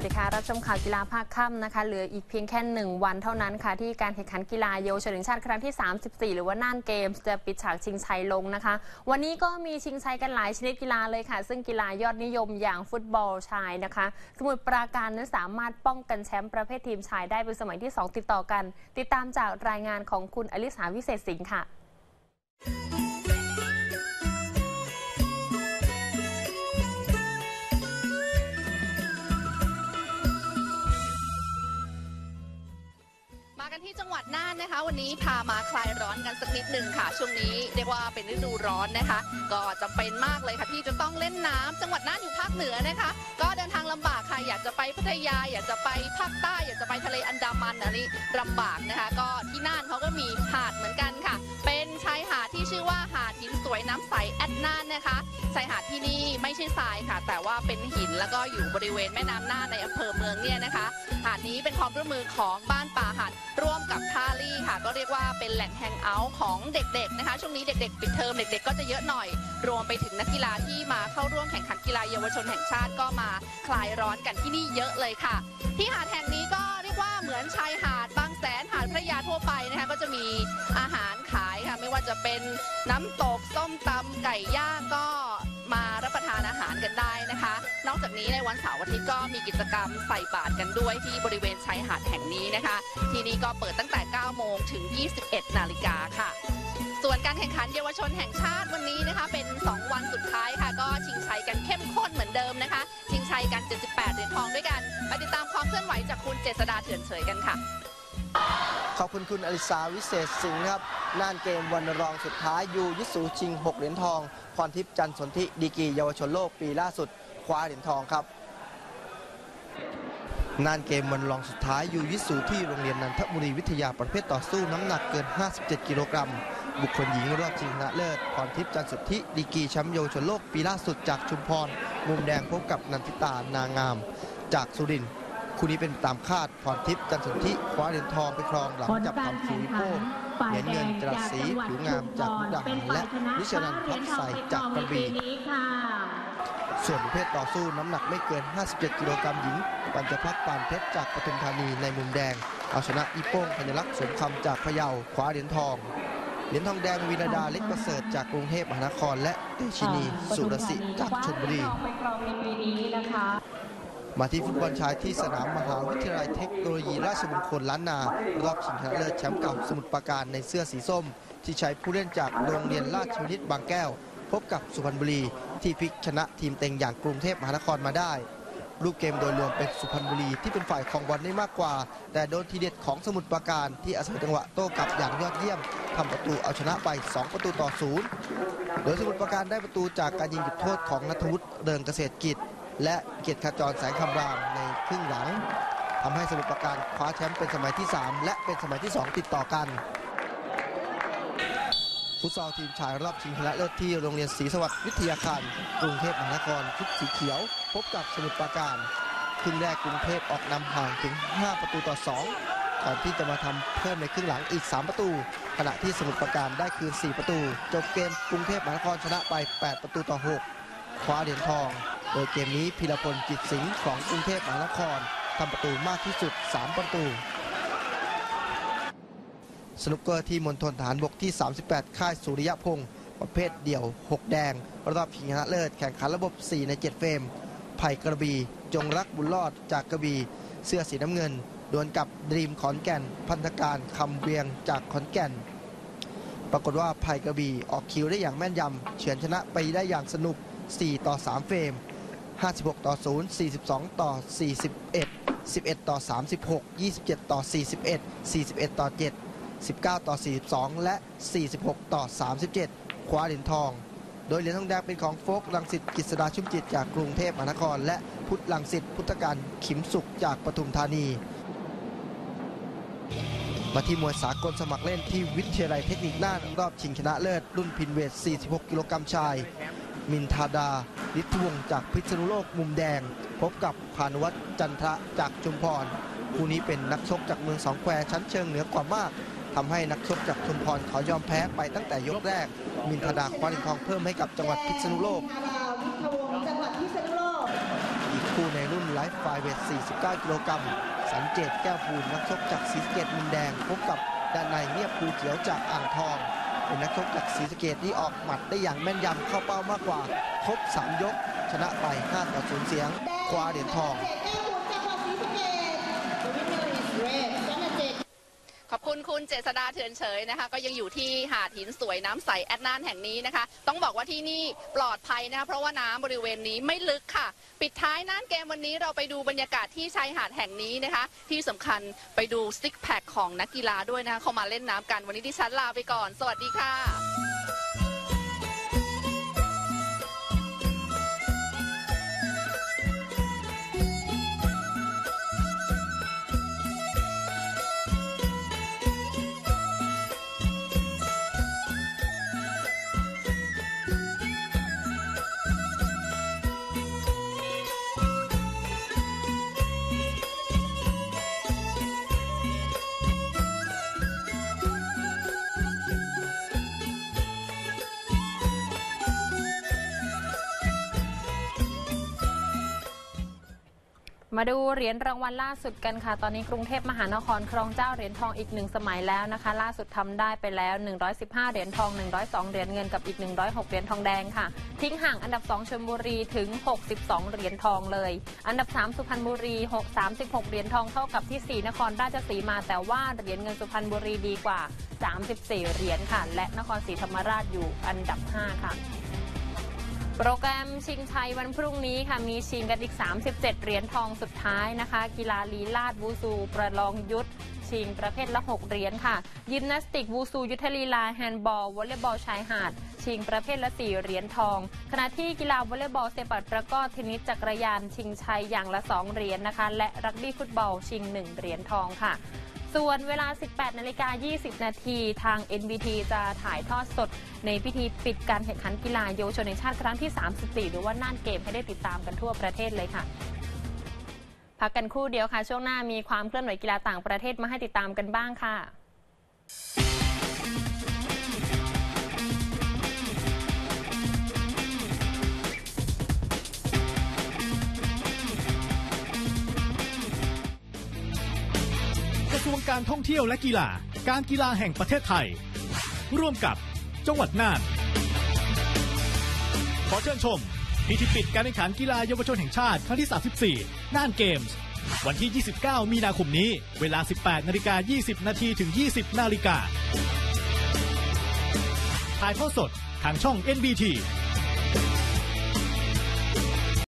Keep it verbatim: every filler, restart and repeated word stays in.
วัสดีค่ะรับชมข่าวกีฬาภาคค่ำนะคะเหลืออีกเพียงแค่หนึ่งวันเท่านั้นค่ะที่การแข่งขันกีฬาเยาวชนแห่งชาติครั้งที่สามสิบสี่หรือว่าน่านเกมส์จะปิดฉากชิงชัยลงนะคะวันนี้ก็มีชิงชัยกันหลายชนิดกีฬาเลยค่ะซึ่งกีฬายอดนิยมอย่างฟุตบอลชายนะคะสมุทรปราการนั้นสามารถป้องกันแชมป์ประเภททีมชายได้เป็นสมัยที่สองติดต่อกันติดตามจากรายงานของคุณอลิสาวิเศษสิงห์ค่ะมากันที่จังหวัดน่านนะคะวันนี้พามาคลายร้อนกันสักนิดหนึ่งค่ะช่วงนี้เรียกว่าเป็นฤดูร้อนนะคะก็จำเป็นมากเลยค่ะที่จะต้องเล่นน้ำจังหวัดน่านอยู่ภาคเหนือนะคะก็เดินทางลำบากค่ะอยากจะไปพัทยาอยากจะไปภาคใต้อยากจะไปทะเลอันดามันอันนี้ลำบากนะคะก็ที่น่านเขาก็มีหาดเหมือนกันค่ะเป็นชายหาดที่ชื่อว่าหาดหินสวยน้ำใสแอดน่านนะคะชายหาดที่นี่ไม่ใช่ทรายค่ะแต่ว่าเป็นหินแล้วก็อยู่บริเวณแม่น้ำน่านในอำเภอเมืองเนี่ยนะคะหาดนี้เป็นความร่วมมือของบ้านป่าหาดร่วมกับท่าลี่ค่ะก็เรียกว่าเป็นแหล่งแฮงเอาท์ของเด็กๆนะคะช่วงนี้เด็กๆปิดเทอมเด็กๆก็จะเยอะหน่อยรวมไปถึงนักกีฬาที่มาเข้าร่วมแข่งขันกีฬาเยาวชนแห่งชาติก็มาคลายร้อนกันที่นี่เยอะเลยค่ะที่หาดแห่งนี้ก็เรียกว่าเหมือนชายหาดบางแสนหาดพัทยาทั่วไปนะคะก็จะมีอาหารขายค่ะไม่ว่าจะเป็นน้ำตกส้มตำไก่ย่างก็มารับประทานอาหารกันได้นะคะนอกจากนี้ในวันเสาร์อาทิตย์ก็มีกิจกรรมใส่บาตรกันด้วยที่บริเวณชายหาดแห่งนี้นะคะที่นี่ก็เปิดตั้งแต่เก้าโมงถึงยี่สิบเอ็ดนาฬิกาค่ะส่วนการแข่งขันเยาวชนแห่งชาติวันนี้นะคะเป็นสองวันสุดท้ายค่ะก็ชิงชัยกันเข้มข้นเหมือนเดิมนะคะชิงชัยกันเจ็ดสิบแปดเหรียญทองด้วยกันไปติดตามความเคลื่อนไหวจากคุณเจษฎาเถื่อนเฉยกันค่ะขอบคุณคุณอลิสาวิเศษสิงห์ครับน่านเกมวันรองสุดท้ายยูยิสูชิงหกเหรียญทองพรทิพย์จันทร์สนธิดีกรีเยาวชนโลกปีล่าสุดคว้าเหรียญทองครับน่านเกมวันรองสุดท้ายยูยิสูที่โรงเรียนนันทบุรีวิทยาประเภทต่อสู้น้ำหนักเกินห้าสิบเจ็ดกิโลกรัมบุคคลหญิงรอบชิงชนะเลิศพรทิพย์จันทร์สนธิดีกรีแชมป์เยาวชนโลกปีล่าสุดจากชุมพรมุมแดงพบกับนันทิตานางามจากสุรินทร์คู่นี้เป็นตามคาดพรทิพย์จันทร์สนธิคว้าเหรียญทองไปครองหลังจับทำสีโป้เหรียญเงินจรัสศรีผิวงามจากมุกดาหารและวิชนันท์พักใสจากกระบี่ส่วนประเภทต่อสู้น้ำหนักไม่เกินห้าสิบเจ็ดกิโลกรัมหญิงปัญจภักปานเพชรจากปทุมธานีในมุมแดงเอาชนะอีโป้งธัญลักษณ์สมคำจากพะเยาคว้าเหรียญทองเหรียญทองแดงวีรดาเล็กประเสริฐจากกรุงเทพมหานครและเตชินีสุรศิจากชลบุรีมาที่ฟุตบอลชายที่สนามมหาวิทยาลัยเทคโนโลยีราชมงคลล้านนารอบชิงชนะเลิศแชมป์เก่าสมุทรปราการในเสื้อสีส้มที่ใช้ผู้เล่นจากโรงเรียนราชวินิตบางแก้วพบกับสุพรรณบุรีที่พลิกชนะทีมเต็งอย่างกรุงเทพมหานครมาได้รูปเกมโดยรวมเป็นสุพรรณบุรีที่เป็นฝ่ายของบอลได้มากกว่าแต่โดนทีเด็ดของสมุทรปราการที่อาศัยจังหวะโต้กลับอย่างยอดเยี่ยมทำประตูเอาชนะไปสองประตูต่อศูนย์โดยสมุทรปราการได้ประตูจากการยิงจุดโทษของณัฐวุฒิเริงเกษตรกิจและเกียรติขจรแสงคำรามในครึ่งหลังทำให้สมุทรปราการคว้าแชมป์เป็นสมัยที่สามและเป็นสมัยที่สองติดต่อกันฟุตซอลทีมชายรอบชิงชนะเลิศที่โรงเรียนศรีสวัสดิ์วิทยาคารกรุงเทพมหานครชุดสีเขียวพบกับสมุทรปราการครึ่งแรกกรุงเทพออกนำห่างถึงห้าประตูต่อสองก่อนที่จะมาทำเพิ่มในครึ่งหลังอีกสามประตูขณะที่สมุทรปราการได้คืนสี่ประตูจบเกมกรุงเทพมหานครชนะไปแปดประตูต่อหกคว้าเหรียญทองโดยเกมนี้พีรพลจิตสิงห์ของกรุงเทพมหานครทำประตูมากที่สุดสามประตูสนุกเกอร์ที่มณฑลทหารบกที่สามสิบแปดค่ายสุริยพงศ์ประเภทเดี่ยวหกแดงรอบชิงชนะเลิศแข่งขันระบบสี่ในเจ็ดเฟรมไผ่กระบี่จงรักบุญรอดจากกระบี่เสื้อสีน้ำเงินดวลกับดรีมขอนแก่นพันธการคำเวียงจากขอนแก่นปรากฏว่าไผ่กระบี่ออกคิวได้อย่างแม่นยำเฉือนชนะไปได้อย่างสนุกสี่ต่อสามเฟรมห้าสิบหกต่อศูนย์ สี่สิบสองต่อสี่สิบเอ็ด สิบเอ็ดต่อสามสิบหก ยี่สิบเจ็ดต่อสี่สิบเอ็ด สี่สิบเอ็ดต่อเจ็ด สิบเก้าต่อสี่สิบสองและสี่สิบหกต่อสามสิบเจ็ดคว้าเหรียญทองโดยเหรียญทองแดงเป็นของโฟกรังสิตกฤษดาชุ่มจิตจากกรุงเทพมหานครและพุทธรังสิตพุทธการขิมสุขจากปทุมธานีมาที่มวยสากลสมัครเล่นที่วิทยาลัยเทคนิคน่านรอบชิงชนะเลิศรุ่นพินเวทสี่สิบหกกิโลกรัมชายมินทาดาฤทธิวงศ์จากพิษณุโลกมุมแดงพบกับพานุวัฒน์จันทระจากชุมพรคู่นี้เป็นนักชกจากเมืองสองแควชั้นเชิงเหนือกว่ามากทำให้นักชกจากชุมพรเขายอมแพ้ไปตั้งแต่ยกแรกมินทาดาคว้าเหรียญทองเพิ่มให้กับจังหวัดพิษณุโลกจังหวัดพิษณุโลกอีกคู่ในรุ่นไลฟ์ไฟเวท สี่สิบเก้า กิโลกรัมสันเจตแก้วภูลนักชกจากศรีสะเกษมุมแดงพบกับด้านในเงียบภูเขียวจากอ่างทองเป็นนักชกจากศรีสะเกษที่ออกหมัดได้อย่างแม่นยำเข้าเป้ามากกว่าครบสามยกชนะไปห้าต่อศูนย์เสียงคว้าเหรียญทองขอบคุณคุณเจษดาเถื่อนเฉยนะคะก็ยังอยู่ที่หาดหินสวยน้ำใสแอดนานแห่งนี้นะคะต้องบอกว่าที่นี่ปลอดภัยนะคะเพราะว่าน้ำบริเวณนี้ไม่ลึกค่ะปิดท้ายน่านเกมวันนี้เราไปดูบรรยากาศที่ชายหาดแห่งนี้นะคะที่สำคัญไปดูซิกแพคของนักกีฬาด้วยนะคะเข้ามาเล่นน้ำกันวันนี้ดิฉันลาไปก่อนสวัสดีค่ะมาดูเหรียญรางวัลล่าสุดกันค่ะตอนนี้กรุงเทพมหานครครองเจ้าเหรียญทองอีกหนึ่งสมัยแล้วนะคะล่าสุดทำได้ไปแล้วหนึ่งร้อยสิบห้าเหรียญทองหนึ่งร้อยสองเหรียญเงินกับอีกหนึ่งร้อยหกเหรียญทองแดงค่ะทิ้งห่างอันดับสองชลบุรีถึงหกสิบสองเหรียญทองเลยอันดับสามสุพรรณบุรีสามสิบหกเหรียญทองเท่ากับที่สี่นครราชสีมาแต่ว่าเหรียญเงินสุพรรณบุรีดีกว่าสามสิบสี่เหรียญค่ะและนครศรีธรรมราชอยู่อันดับห้าค่ะโปรแกรมชิงชัยวันพรุ่งนี้ค่ะมีชิงกันอีกสามสิบเจ็ดเหรียญทองสุดท้ายนะคะกีฬาลีลาดวูซูประลองยุทธชิงประเภทละหกเหรียญค่ะยิมนาสติกวูซูยุทธลีลาแฮนด์บอลวอลเลย์บอลชายหาดชิงประเภทละสี่เหรียญทองขณะที่กีฬาวอลเลย์บอลเซปัตตะกร้อเทนนิสจักรยานชิงชัยอย่างละสองเหรียญนะคะและรักบี้ฟุตบอลชิงหนึ่งเหรียญทองค่ะส่วนเวลา สิบแปดนาฬิกายี่สิบนาทีทาง เอ็น บี ที จะถ่ายทอดสดในพิธีปิดการแข่งขันกีฬาเยาวชนแห่งชาติครั้งที่สามสิบสี่หรือว่าน่านเกมให้ได้ติดตามกันทั่วประเทศเลยค่ะพักกันครู่เดียวค่ะช่วงหน้ามีความเคลื่อนไหวกีฬาต่างประเทศมาให้ติดตามกันบ้างค่ะกระทรวงการท่องเที่ยวและกีฬาการกีฬาแห่งประเทศไทยร่วมกับจังหวัดน่านขอเชิญชมพิธีปิดการแข่งขันกีฬาเยาวชนแห่งชาติครั้งที่สามสิบสี่น่านเกมส์วันที่ยี่สิบเก้ามีนาคมนี้เวลา สิบแปดนาฬิกายี่สิบนาทีถึงยี่สิบนาฬิกาถ่ายทอดสดทางช่อง เอ็น บี ที